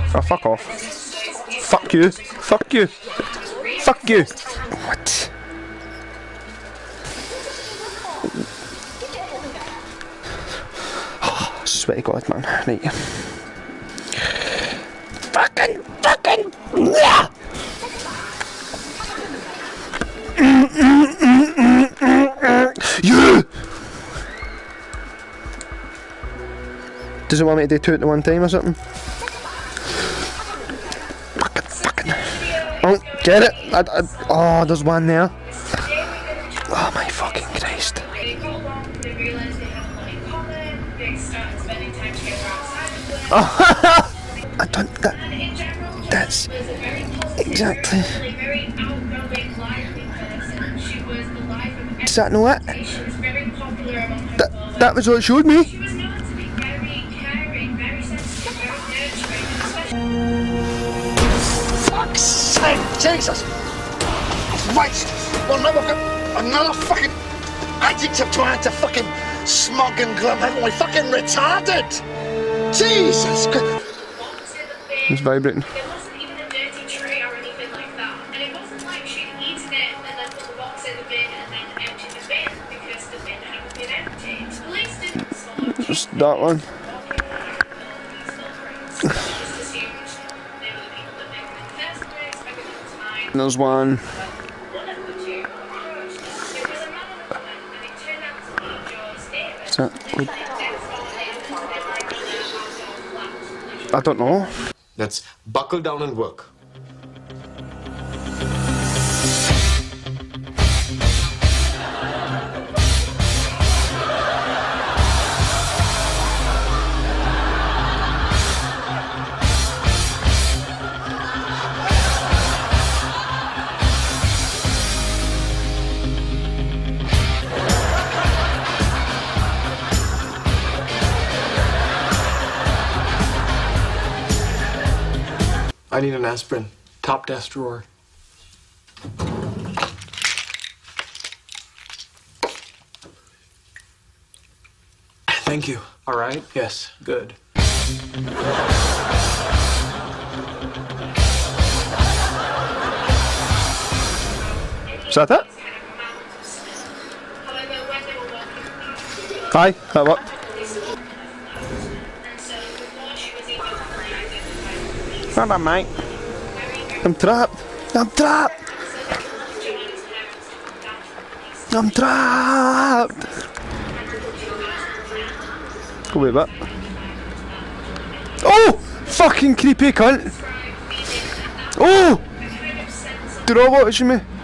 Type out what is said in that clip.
Oh, fuck off. Fuck you. Fuck you. Fuck you. What? Oh, swear to God, man. Right. Fucking. Yeah. You! Does it want me to do two at the one time or something? Fucking. Oh, get it! Oh, there's one there. Oh my fucking Christ. Oh, I don't. That's exactly. Does that know it? That was what it showed me. Fuck's sake, Jesus! Christ! Well, now we've got another fucking adjective to add to fucking smug and glum, haven't we? Fucking retarded! Jesus! It's vibrating. Just that one. And there's one. Is that good? I don't know. Let's buckle down and work. I need an aspirin. Top desk drawer. Thank you. All right? Yes. Good. Is that it? Aye, that worked. Hold on, mate. I'm trapped. I'm trapped. I'm trapped. Go away, bit. Oh! Fucking creepy cunt. Oh! Do not watch me.